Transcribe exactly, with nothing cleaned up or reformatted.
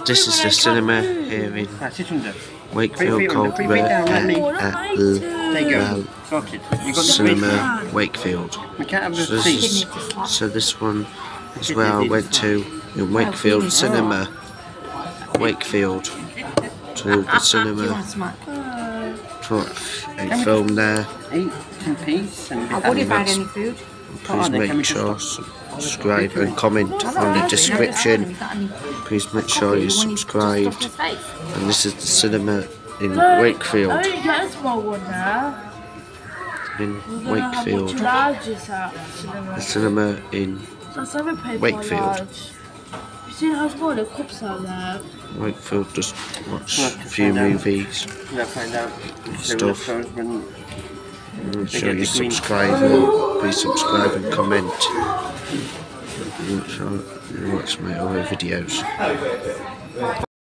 This is the cinema here in Wakefield called Cinema Wakefield. So this, is, so this one is where I went to in Wakefield Cinema. Wakefield to the cinema for a film there. Eat some peace and what if I had any food? Please make sure subscribe and comment on the description. Please make sure you're subscribed. And this is the cinema in Wakefield. In Wakefield. The cinema in Wakefield. Wakefield, just watch a few movies and stuff. Make sure you subscribe and please subscribe and comment. Make sure you watch my other videos.